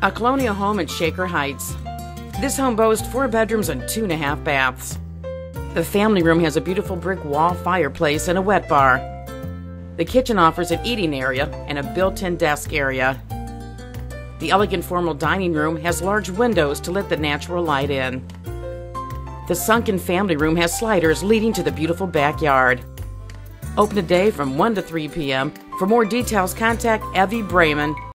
A colonial home in Shaker Heights. This home boasts 4 bedrooms and 2.5 baths. The family room has a beautiful brick wall fireplace and a wet bar. The kitchen offers an eating area and a built-in desk area. The elegant formal dining room has large windows to let the natural light in. The sunken family room has sliders leading to the beautiful backyard. Open today from 1 to 3 p.m. For more details, contact Evie Braman,